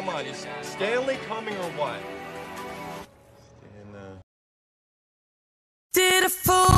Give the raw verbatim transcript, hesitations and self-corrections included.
come on. Is Stanley coming or what? Stan, uh... Did a fool